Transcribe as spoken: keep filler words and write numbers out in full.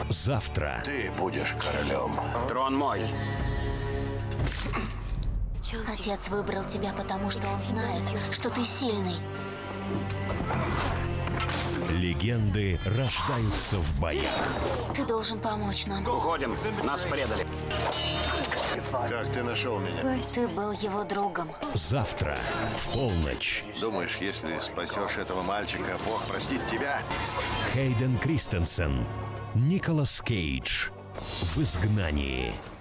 Завтра. Ты будешь королем. Трон мой. Отец выбрал тебя, потому что он знает, что ты сильный. Легенды рождаются в боях. Ты должен помочь нам. Уходим. Нас предали. Как ты нашел меня? Ты был его другом. Завтра в полночь. Думаешь, если спасешь этого мальчика, Бог простит тебя? Хейден Кристенсен, Николас Кейдж в изгнании.